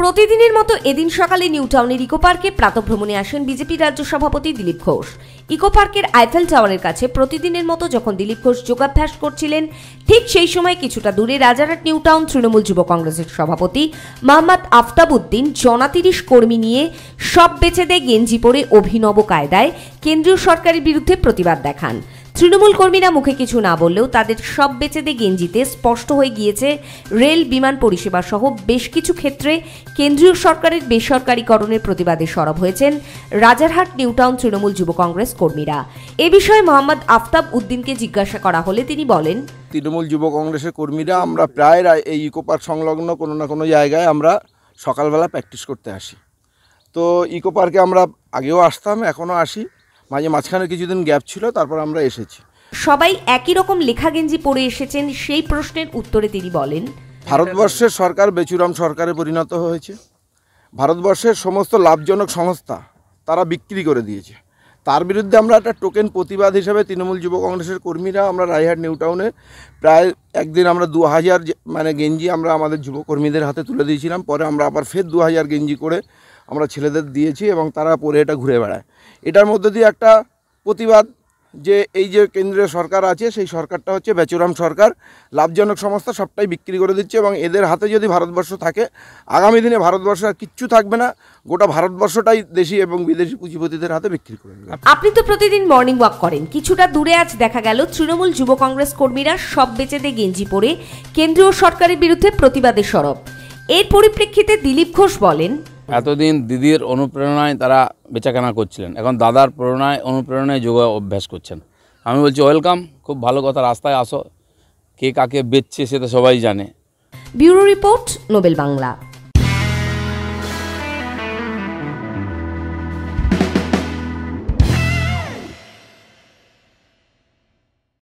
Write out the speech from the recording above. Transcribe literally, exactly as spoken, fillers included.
প্রতিদিনের মতো এদিন সকালে নিউ টাউনের ইকো পার্কে প্রাতঃভ্রমণে আসেন বিজেপি রাজ্য সভাপতি দিলীপ ঘোষ। ইকো পার্কের আইফেল টাওয়ারের কাছে প্রতিদিনের মতো যখন দিলীপ ঘোষ যোগাভ্যাস করছিলেন, ঠিক সেই সময় কিছুটা দূরে রাজারহাট নিউ টাউন তৃণমূল যুব কংগ্রেসের সভাপতি মোহাম্মদ আফতাব উদ্দিন জনাতিরিশ কর্মী নিয়ে সব বেচে দে গেঞ্জি পরে অভিনব কায়দায় কেন্দ্রীয় সরকারের বিরুদ্ধে প্রতিবাদ দেখান। তৃণমূল কর্মীরা মুখে কিছু না বললেও তাদের সব বেচে দে গেঞ্জিতে স্পষ্ট হয়ে গিয়েছে রেল বিমান পরিষেবা সহ বেশ কিছু ক্ষেত্রে কেন্দ্রীয় সরকারের বেসরকারীকরণের প্রতিবাদে সরব হয়েছেন রাজারহাট নিউ টাউন তৃণমূল যুব কংগ্রেস কর্মীরা। এ বিষয়ে মোহাম্মদ আফতাব উদ্দিনকে জিজ্ঞাসা করা হলে তিনি বলেন, তৃণমূল যুব কংগ্রেসের কর্মীরা আমরা প্রায় এই ইকো পার্ক সংলগ্ন কোনো না কোনো জায়গায় আমরা সকালবেলা প্র্যাকটিস করতে আসি। তো ইকো পার্কে আমরা আগেও আসতাম, এখনও আসি, মাঝে মাঝখানে কিছুদিন গ্যাপ ছিল, তারপর আমরা এসেছি। সবাই একই রকম লেখা গেঞ্জি পরে এসেছেন, সেই প্রশ্নের উত্তরে তিনি বলেন, ভারতবর্ষের সরকার বেচুরাম সরকারে পরিণত হয়েছে। ভারতবর্ষের সমস্ত লাভজনক সংস্থা তারা বিক্রি করে দিয়েছে। তার বিরুদ্ধে আমরা একটা টোকেন প্রতিবাদ হিসেবে তৃণমূল যুব কংগ্রেসের কর্মীরা আমরা রায়হাট নিউ টাউনে প্রায় একদিন আমরা দু হাজার মানে গেঞ্জি আমরা আমাদের যুব কর্মীদের হাতে তুলে দিয়েছিলাম। পরে আমরা আবার ফের দু হাজার গেঞ্জি করে আমরা ছেলেদের দিয়েছি এবং তারা পরে এটা ঘুরে বেড়ায়। এটার মধ্যে দিয়ে একটা প্রতিবাদ যে এই যে কেন্দ্রীয় সরকার আছে, সেই সরকারটা হচ্ছে বেচুরাম সরকার, লাভজনক সংস্থা সবটাই বিক্রি করে দিচ্ছে এবং এদের হাতে যদি ভারতবর্ষ থাকে, আগামী দিনে ভারতবর্ষ আর কিচ্ছু থাকবে না, গোটা ভারতবর্ষটাই দেশি এবং বিদেশি পুঁজিপতিদের হাতে বিক্রি করে দেবে। আপনি তো প্রতিদিন মর্নিং ওয়াক করেন, কিছুটা দূরে আজ দেখা গেল তৃণমূল যুব কংগ্রেস কর্মীরা সব বেচে দে গেঞ্জি পরে কেন্দ্রীয় সরকারের বিরুদ্ধে প্রতিবাদে সরব। এর পরিপ্রেক্ষিতে দিলীপ ঘোষ বলেন, এতদিন দিদির অনুপ্রেরণায় তারা বেচাকেনা করছিলেন, এখন দাদার প্রেরণায় অনুপ্রেরণায় যোগ অভ্যাস করছেন। আমি বলছি ওয়েলকাম, খুব ভালো কথা, রাস্তায় আসো, কে কাকে বেচছে সেটা সবাই জানে। Bureau report, Nobel Bangla.